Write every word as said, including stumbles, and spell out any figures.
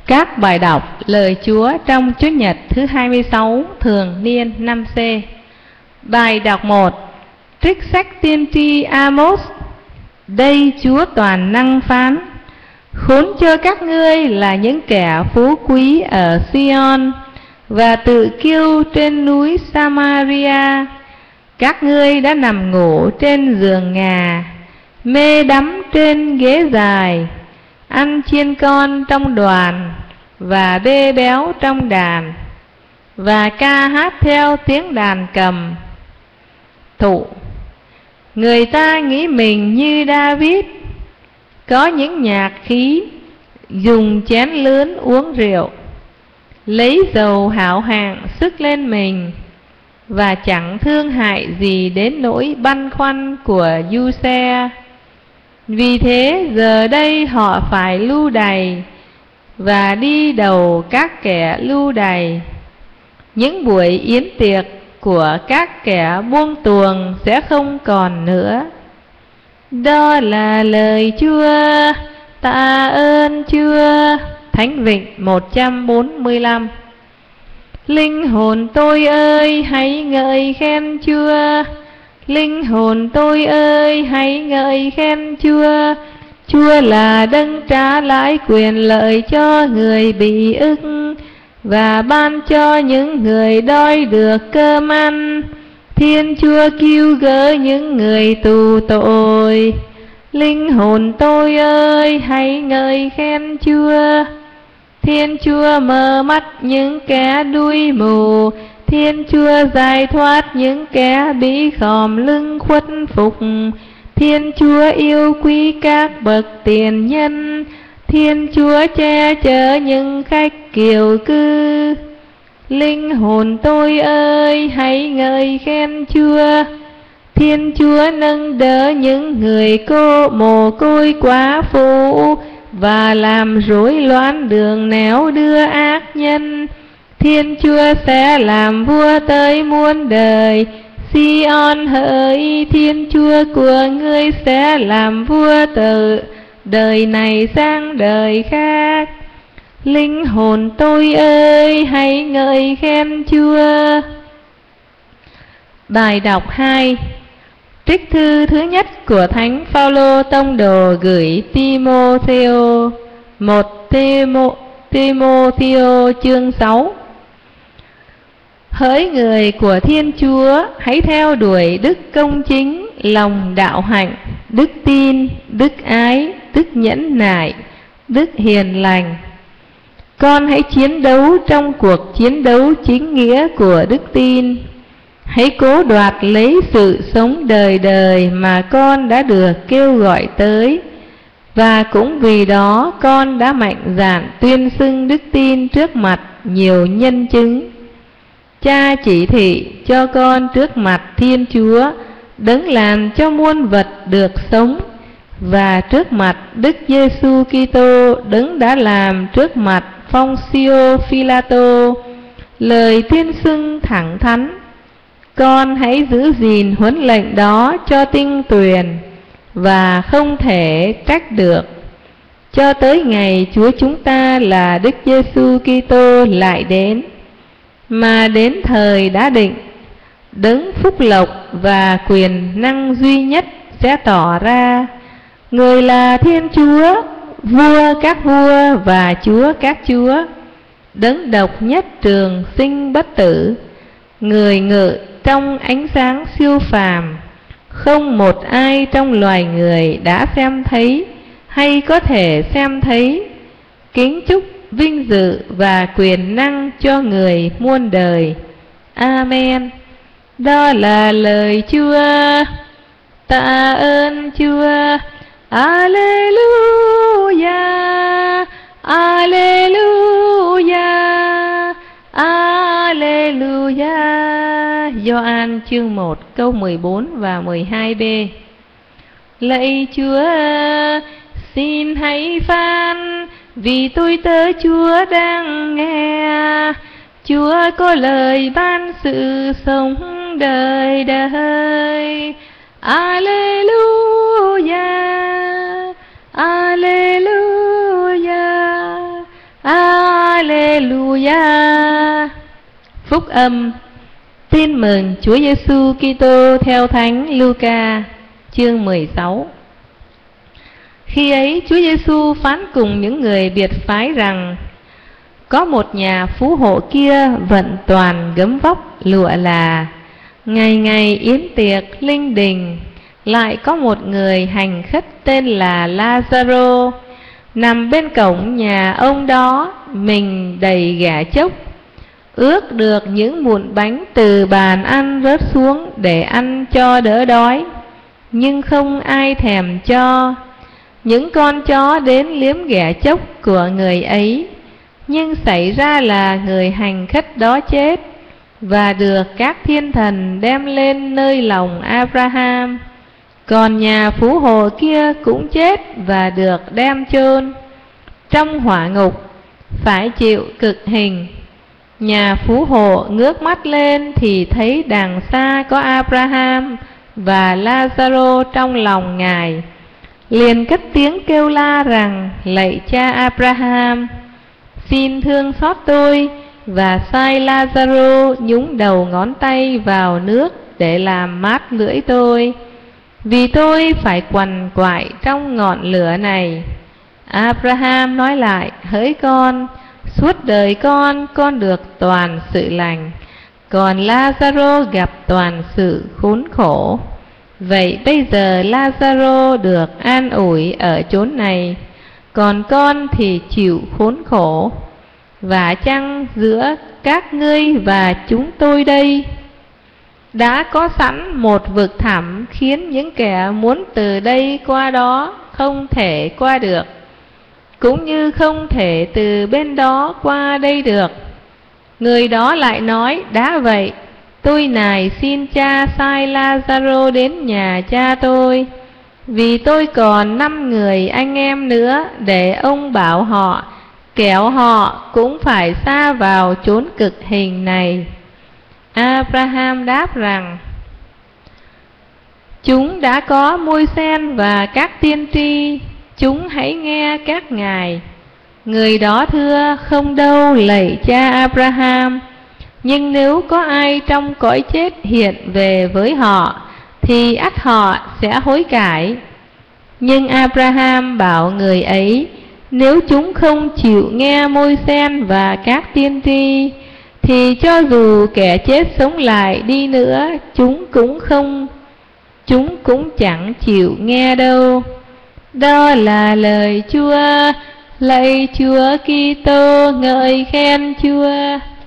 Các bài đọc lời Chúa trong Chủ nhật thứ hai mươi sáu thường niên năm C. Bài đọc một. Trích sách tiên tri Amos. Đây Chúa toàn năng phán: khốn cho các ngươi là những kẻ phú quý ở Sion và tự kiêu trên núi Samaria. Các ngươi đã nằm ngủ trên giường ngà, mê đắm trên ghế dài, ăn chiên con trong đoàn và bê béo trong đàn, và ca hát theo tiếng đàn cầm. Thụ. Người ta nghĩ mình như David, có những nhạc khí, dùng chén lớn uống rượu, lấy dầu hảo hạng sức lên mình, và chẳng thương hại gì đến nỗi băn khoăn của Du-xe. Vì thế giờ đây họ phải lưu đày và đi đầu các kẻ lưu đày. Những buổi yến tiệc của các kẻ buông tuồng sẽ không còn nữa. Đó là lời Chúa, tạ ơn Chúa. Thánh Vịnh một trăm bốn mươi lăm. Linh hồn tôi ơi, hãy ngợi khen Chúa. Linh hồn tôi ơi, hãy ngợi khen Chúa. Chúa là đấng trả lại quyền lợi cho người bị ức, và ban cho những người đói được cơm ăn. Thiên Chúa cứu gỡ những người tù tội. Linh hồn tôi ơi, hãy ngợi khen Chúa. Thiên Chúa mở mắt những kẻ đuôi mù. Thiên Chúa giải thoát những kẻ bị khòm lưng khuất phục. Thiên Chúa yêu quý các bậc tiền nhân. Thiên Chúa che chở những khách kiều cư. Linh hồn tôi ơi, hãy ngợi khen Chúa. Thiên Chúa nâng đỡ những người cô mồ côi quá phụ, và làm rối loạn đường nẻo đưa ác nhân. Thiên Chúa sẽ làm vua tới muôn đời. Sion hỡi, Thiên Chúa của ngươi sẽ làm vua từ đời này sang đời khác. Linh hồn tôi ơi, hãy ngợi khen Chúa. Bài đọc hai. Trích thư thứ nhất của Thánh Phaolô tông đồ gửi Timotheo. Một Timotheo chương sáu. Hỡi người của Thiên Chúa, hãy theo đuổi đức công chính, lòng đạo hạnh, đức tin, đức ái, đức nhẫn nại, đức hiền lành. Con hãy chiến đấu trong cuộc chiến đấu chính nghĩa của đức tin. Hãy cố đoạt lấy sự sống đời đời mà con đã được kêu gọi tới, và cũng vì đó con đã mạnh dạn tuyên xưng đức tin trước mặt nhiều nhân chứng. Cha chỉ thị cho con trước mặt Thiên Chúa, đấng làm cho muôn vật được sống, và trước mặt Đức Giêsu Kitô, đấng đã làm trước mặt Phông-xi-ô Phi-la-tô lời tuyên xưng thẳng thắn. Con hãy giữ gìn huấn lệnh đó cho tinh tuyền, và không thể trách được, cho tới ngày Chúa chúng ta là Đức Giêsu Kitô lại đến. Mà đến thời đã định, đấng phúc lộc và quyền năng duy nhất sẽ tỏ ra. Người là Thiên Chúa, vua các vua và Chúa các chúa, đấng độc nhất trường sinh bất tử, người ngự trong ánh sáng siêu phàm. Không một ai trong loài người đã xem thấy hay có thể xem thấy. Kính chúc vinh dự và quyền năng cho người muôn đời. Amen. Đó là lời Chúa. Tạ ơn Chúa. Alleluia, Alleluia, Alleluia. Gioan chương một câu mười bốn và mười hai b. Lạy Chúa, xin hãy phán, vì tôi tớ Chúa đang nghe. Chúa có lời ban sự sống đời đời. Alleluia, Alleluia, Alleluia. Hallelujah. Phúc âm Tin mừng Chúa Giêsu Kitô theo Thánh Luca, chương mười sáu. Khi ấy Chúa Giêsu phán cùng những người biệt phái rằng: có một nhà phú hộ kia vận toàn gấm vóc lụa là, ngày ngày yến tiệc linh đình. Lại có một người hành khất tên là Lazaro, nằm bên cổng nhà ông đó, mình đầy ghẻ chốc, ước được những mụn bánh từ bàn ăn rớt xuống để ăn cho đỡ đói, nhưng không ai thèm cho. Những con chó đến liếm ghẻ chốc của người ấy, nhưng xảy ra là người hành khất đó chết, và được các thiên thần đem lên nơi lòng Abraham. Còn nhà phú hộ kia cũng chết và được đem chôn trong hỏa ngục, phải chịu cực hình. Nhà phú hộ ngước mắt lên thì thấy đằng xa có Abraham và Lazaro trong lòng Ngài, liền cất tiếng kêu la rằng: lạy cha Abraham, xin thương xót tôi, và sai Lazaro nhúng đầu ngón tay vào nước để làm mát lưỡi tôi, vì tôi phải quằn quại trong ngọn lửa này. Abraham nói lại: hỡi con, suốt đời con, con được toàn sự lành, còn Lazaro gặp toàn sự khốn khổ. Vậy bây giờ Lazaro được an ủi ở chốn này, còn con thì chịu khốn khổ. Và chăng giữa các ngươi và chúng tôi đây đã có sẵn một vực thẳm, khiến những kẻ muốn từ đây qua đó không thể qua được, cũng như không thể từ bên đó qua đây được. Người đó lại nói: đã vậy, tôi nài xin cha sai Lazaro đến nhà cha tôi, vì tôi còn năm người anh em nữa, để ông bảo họ, kẻo họ cũng phải sa vào chốn cực hình này. Abraham đáp rằng: chúng đã có Môi-se và các tiên tri, chúng hãy nghe các ngài. Người đó thưa: không đâu, lạy cha Abraham, nhưng nếu có ai trong cõi chết hiện về với họ, thì ắt họ sẽ hối cải. Nhưng Abraham bảo người ấy: nếu chúng không chịu nghe Môi-se và các tiên tri, thì cho dù kẻ chết sống lại đi nữa, chúng cũng không, chúng cũng chẳng chịu nghe đâu. Đó là lời Chúa. Lạy Chúa Kitô, ngợi khen Chúa.